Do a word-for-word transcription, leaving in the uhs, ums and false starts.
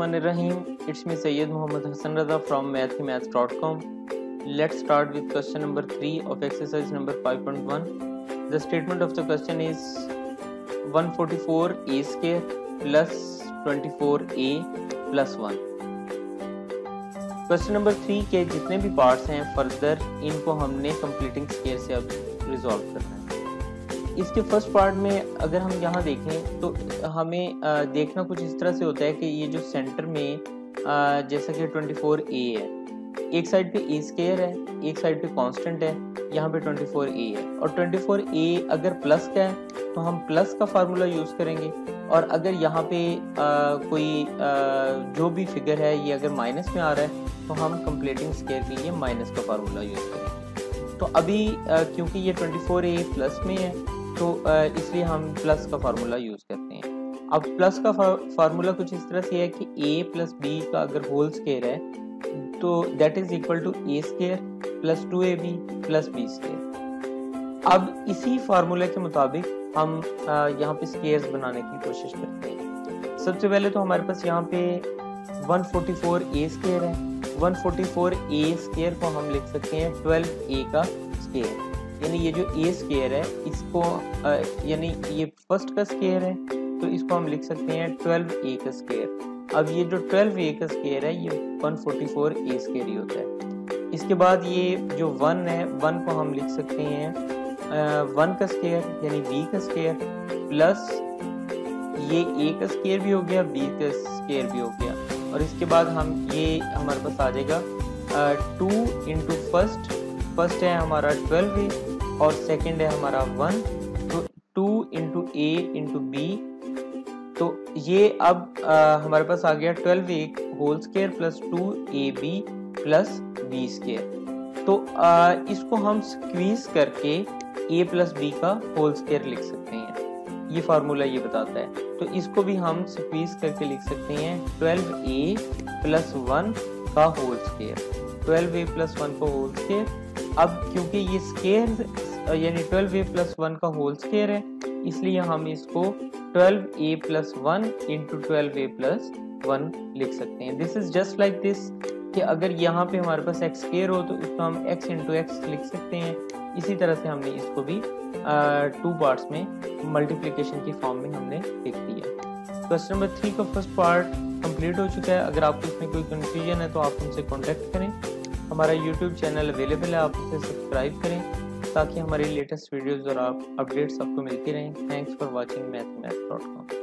Bismillahirrahmanirrahim. It's me Sayyid Muhammad Hassan Raza from mathemaths dot com. Let's start with question number three of exercise number five point one. The statement of the question is one hundred forty-four a square plus twenty-four a plus one. Question number three के जितने भी parts हैं further इनको हमने completing square से अब resolve करना है। इसके फर्स्ट पार्ट में अगर हम यहाँ देखें तो हमें देखना कुछ इस तरह से होता है कि ये जो सेंटर में जैसा कि चौबीस ए है, एक साइड पे ए स्क्वायर है, एक साइड पे कांस्टेंट है, यहाँ पे चौबीस ए है और चौबीस ए अगर प्लस का है तो हम प्लस का फार्मूला यूज़ करेंगे और अगर यहाँ पे आ, कोई आ, जो भी फिगर है ये अगर माइनस में आ रहा है तो हम कंप्लीटिंग स्क्वायर के लिए माइनस का फार्मूला यूज़ करेंगे। तो अभी आ, क्योंकि ये चौबीस ए प्लस में है तो इसलिए हम प्लस का फार्मूला यूज़ करते हैं। अब प्लस का फार्मूला कुछ इस तरह से है कि a प्लस बी का अगर होल स्क्वायर है तो that is equal to a square plus two a b plus b square. अब इसी फार्मूले के मुताबिक हम यहाँ पे स्क्वायर्स बनाने की कोशिश करते हैं। सबसे पहले तो हमारे पास यहाँ पे one forty-four a स्क्वायर है। one forty-four a स्क्वायर को हम लिख सकते हैं twelve a का स्क्वायर, यानी ये जो a स्क्वायर है इसको यानी ये फर्स्ट का स्क्वायर है तो इसको हम लिख सकते हैं twelve a का स्क्वायर। अब ये जो twelve a का स्क्वायर है ये one forty-four a स्क्वायर ही होता है। इसके बाद ये जो वन है, वन को हम लिख सकते हैं वन का स्क्वायर यानी b का स्क्वायर प्लस ये a का स्क्वायर भी हो गया, b का स्क्वायर भी हो गया और इसके बाद हम ये हमारे पास आ जाएगा टू इंटू फर्स्ट फर्स्ट है हमारा ट्वेल्व ए और सेकंड है हमारा वन, तो two into a into b, तो ये अब आ, हमारे पास आ गया twelve a whole square plus two a b plus b square. तो आ, इसको हम स्क्वीज करके ए प्लस बी का होल स्क्वायर लिख सकते हैं, ये फार्मूला ये बताता है। तो इसको भी हम स्क्वीज करके लिख सकते हैं ट्वेल्व ए प्लस वन का whole square, twelve a plus one का होल स्क्वायर। अब क्योंकि ये स्क्वायर यानी ट्वेल्व ए प्लस वन का होल स्क्वायर है इसलिए हम इसको twelve a plus one into twelve a plus one लिख सकते हैं। This is just like this कि अगर यहाँ पे हमारे पास एक्स स्क्वायर हो तो इसको हम एक्स इंटू एक्स लिख सकते हैं। इसी तरह से हमने इसको भी टू पार्ट्स में मल्टीप्लिकेशन की फॉर्म में हमने लिख दिया। क्वेश्चन नंबर थ्री का फर्स्ट पार्ट कंप्लीट हो चुका है। अगर आपको इसमें कोई कंफ्यूजन है तो आप हमसे कॉन्टेक्ट करें। हमारा यूट्यूब चैनल अवेलेबल है, आप उसे सब्सक्राइब करें ताकि हमारी लेटेस्ट वीडियोज़ और आप अपडेट्स आपको मिलती रहें। Thanks for watching mathmaths dot com.